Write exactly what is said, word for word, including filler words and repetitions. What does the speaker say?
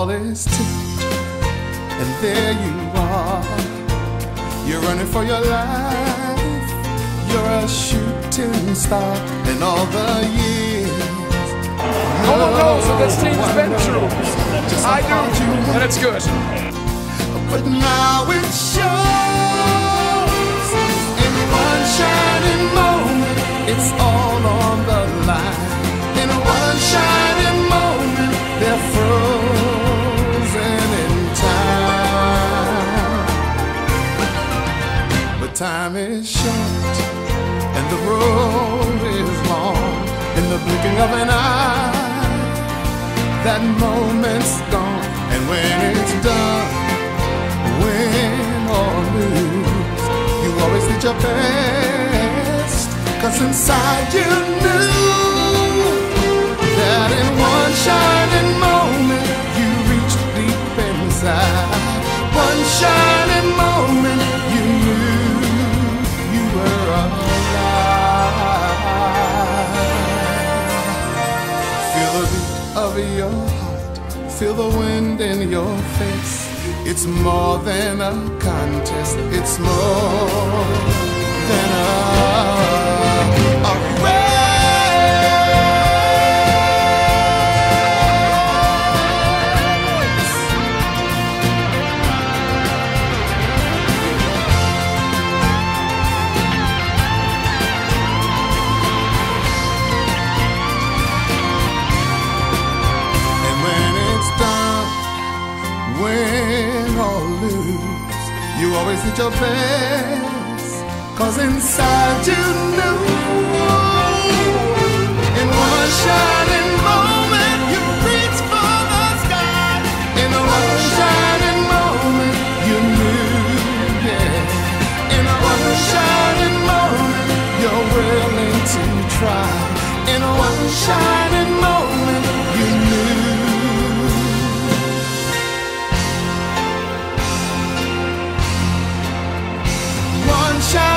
all is tipped, and there you are. You're running for your life. You're a shooting star. In all the years, no one knows what this team's been through. I do, and it's good. But now it shows. In one shining moment, it's all on the line. In one shining moment, they're frozen in time. But time is short, and the road is long. In the blinking of an eye, that moment's gone. And when it's done, win or lose, you always did your best. Cause inside you knew that in one shining moment you reached deep inside. One shining moment you knew you were alive. Feel the beat of your heart, feel the wind in your face. It's more than a contest, it's more than a, a race. And when it's done, win or lose, you always did your best. Cause inside you knew, in one shining moment you reached for the sky. In one shining moment you knew, yeah. In one shining moment you're willing to try. In one shining moment you knew. One shine.